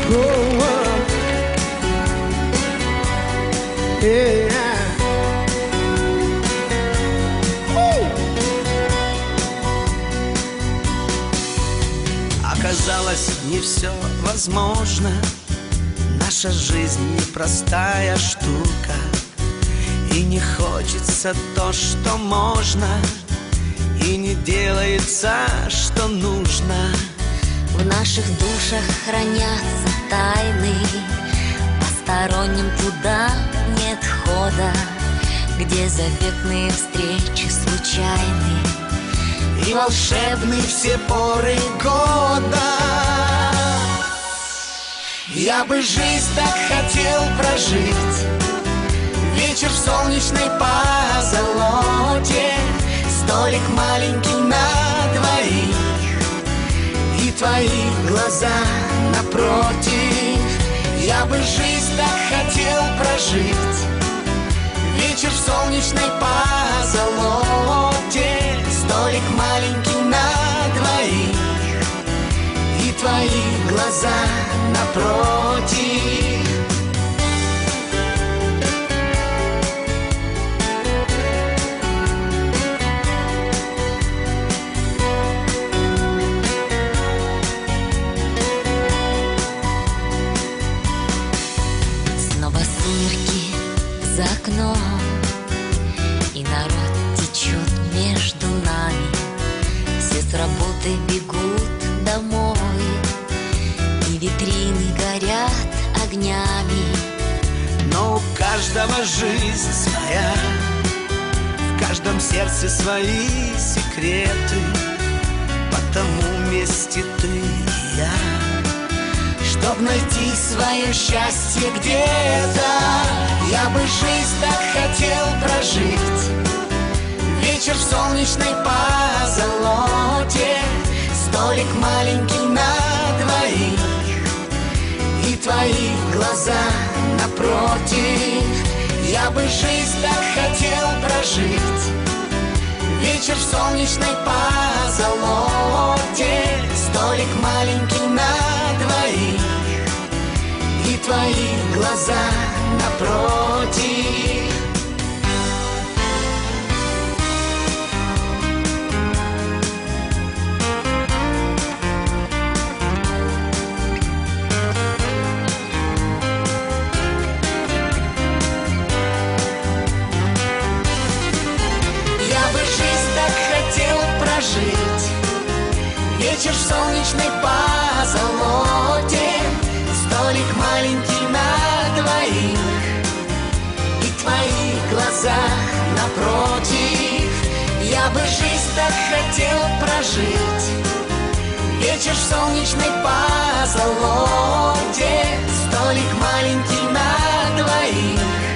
Оказалось, не все возможно. Наша жизнь непростая штука, и не хочется то, что можно, и не делается, что нужно. В наших душах хранятся тайны, посторонним туда нет хода, где заветные встречи случайны и волшебны все поры года. Я бы жизнь так хотел прожить, вечер в солнечной позолоте, столик маленький на двоих и твои глаза напротив. Я бы жизнь так хотел прожить, вечер в солнечной позолоте, столик маленький на двоих и твои глаза напротив. Снова сумерки за окном, и народ течет между нами. Все с работы бегут домой, и витрины горят огнями. Но у каждого жизнь своя, в каждом сердце свои секреты, потому вместе ты и я, чтоб найти свое счастье где-то. Я бы жизнь так хотел прожить, вечер в солнечной позолоте, столик маленький на двоих и твои глаза напротив. Я бы жизнь так хотел прожить, вечер в солнечной позолоте, столик маленький на двоих и твои глаза напротив. Вечер в солнечной позолоте, столик маленький на двоих и твои глаза напротив. Я бы жизнь так хотел прожить, вечер в солнечной позолоте, столик маленький на двоих